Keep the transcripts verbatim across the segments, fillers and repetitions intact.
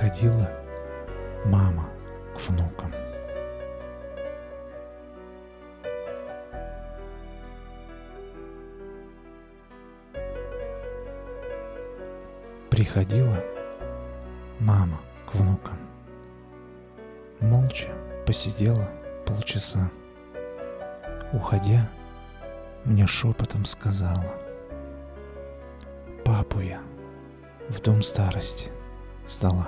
Приходила мама к внукам. Приходила мама к внукам. Молча посидела полчаса. Уходя, мне шепотом сказала: папу я в дом старости сдала.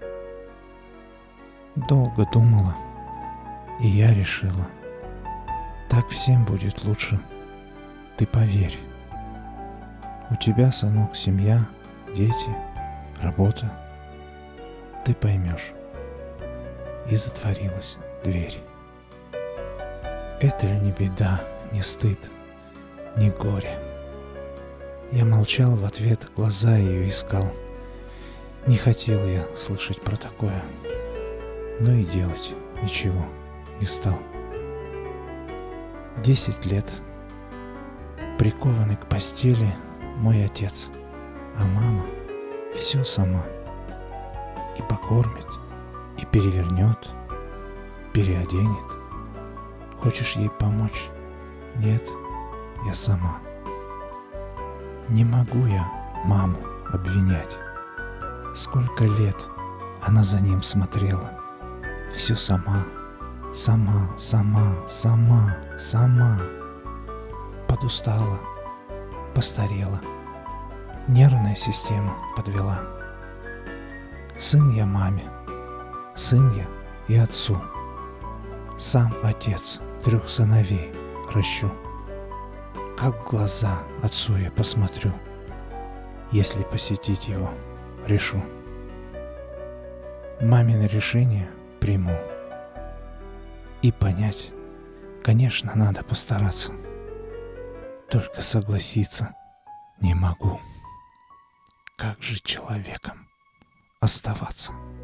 Долго думала, и я решила: так всем будет лучше, ты поверь. У тебя, сынок, семья, дети, работа. Ты поймешь. И затворилась дверь. Это ли не беда, не стыд, не горе? Я молчал в ответ, глаза ее искал. Не хотел я слышать про такое, но и делать ничего не стал. Десять лет прикованный к постели мой отец, а мама все сама. И покормит, и перевернет, переоденет. Хочешь ей помочь? Нет, я сама. Не могу я маму обвинять. Сколько лет она за ним смотрела. Все сама, сама, сама, сама, сама. Подустала, постарела. Нервная система подвела. Сын я маме, сын я и отцу. Сам отец трех сыновей ращу. Как в глаза отцу я посмотрю, если посетить его решу. Мамино решение приму. И понять, конечно, надо постараться. Только согласиться не могу. Как же человеком оставаться?